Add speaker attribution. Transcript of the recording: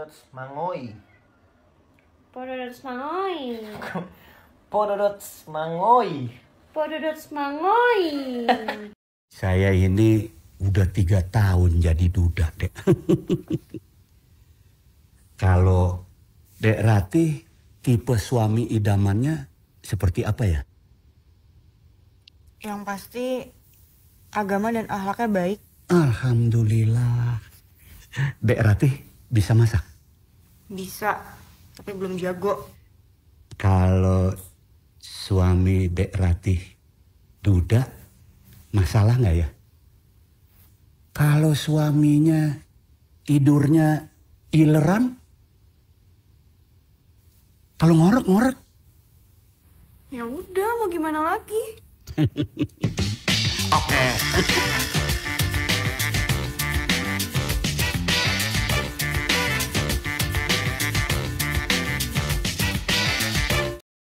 Speaker 1: Pododot Mangoi.
Speaker 2: Pododot Mangoi.
Speaker 1: Pododot Mangoi.
Speaker 2: Pododot Mangoi.
Speaker 3: Saya ini udah 3 tahun jadi duda, Dek. Kalau Dek Ratih tipe suami idamannya seperti apa ya?
Speaker 4: Yang pasti agama dan akhlaknya baik.
Speaker 3: Alhamdulillah. Dek Ratih bisa masak?
Speaker 4: Bisa, tapi belum jago.
Speaker 3: Kalau suami Dek Ratih duda, masalah nggak ya? Kalau suaminya tidurnya ileran, kalau ngorek-ngorek,
Speaker 4: Ya udah, mau gimana lagi?
Speaker 3: oke.